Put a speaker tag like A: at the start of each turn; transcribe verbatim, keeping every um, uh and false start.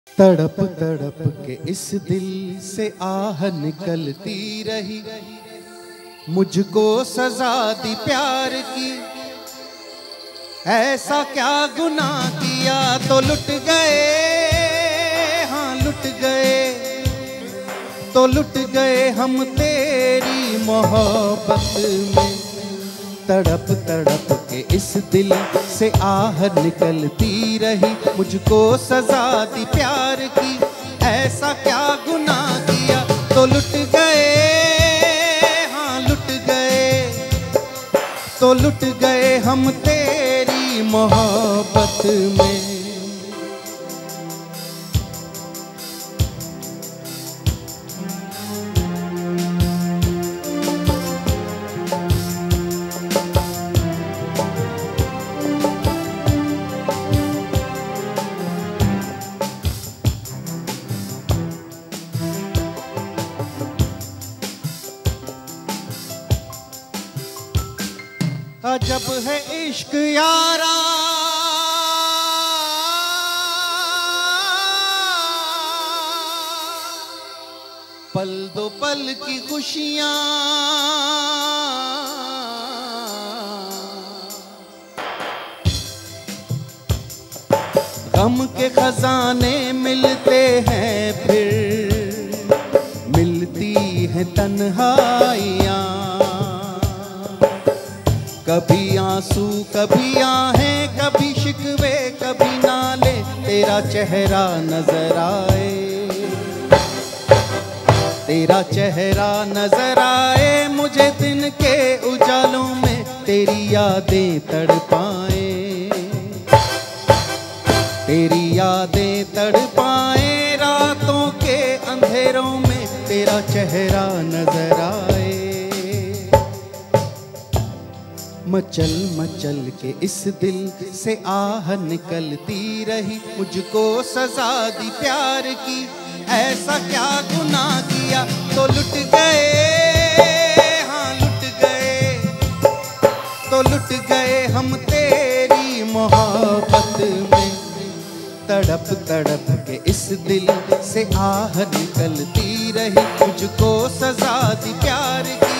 A: तड़प तड़प के इस दिल से आह निकलती रही, मुझको सजा दी प्यार की। ऐसा क्या गुनाह किया तो लुट गए, हाँ लुट गए, तो लुट गए हम तेरी मोहब्बत में। तड़प तड़प के इस दिल से आह निकलती रही, मुझको सजा दी प्यार की। ऐसा क्या गुनाह किया तो लुट गए, हाँ लुट गए, तो लुट गए हम तेरी मोहब्बत में। अजब है इश्क यारा, पल दो पल की खुशियां, गम के खजाने मिलते हैं फिर मिलती हैं तन्हाइयां। कभी आंसू कभी आहें, कभी शिकवे कभी नाले, तेरा चेहरा नजर आए, तेरा चेहरा नजर आए। मुझे दिन के उजालों में तेरी यादें तड़पाए, तेरी यादें तड़पाए। रातों के अंधेरों में तेरा चेहरा नजर आए। मचल मचल के इस दिल से आह निकलती रही, मुझको सजा दी प्यार की। ऐसा क्या गुनाह किया तो लुट गए, हाँ लुट गए, तो लुट गए हम तेरी मोहब्बत में। तड़प तड़प के इस दिल से आह निकलती रही, मुझको सजा दी प्यार की।